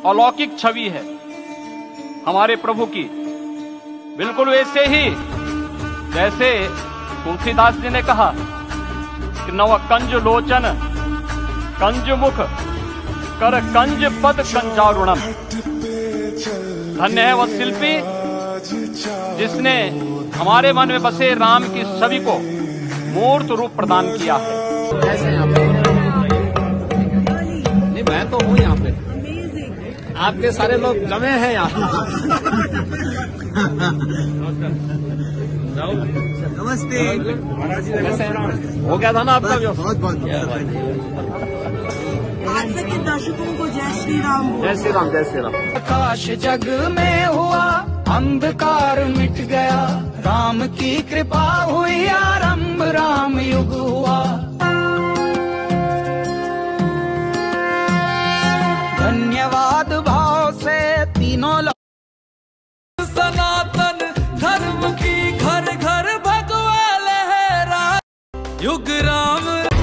अलौकिक छवि है हमारे प्रभु की। बिल्कुल वैसे ही जैसे तुलसीदास जी ने कहा कि नव कंज लोचन कंज मुख कर कंज पद कंजारुणम। धन्य है वह शिल्पी जिसने हमारे मन में बसे राम की छवि को मूर्त रूप प्रदान किया है। नहीं, मैं तो हूँ यहाँ पे, आपके सारे लोग जमे हैं यहाँ। नमस्ते। हो गया था ना आपका? बहुत बहुत आज तक के दर्शकों को जय श्री राम। जय श्री राम, जय श्री राम। आकाश जग में हुआ, अंधकार मिट गया, राम की कृपा हुई, आरंभ राम युग हुआ। धन्यवाद भाव से तीनों सनातन धर्म की घर घर भगवा लहरा, युग राम।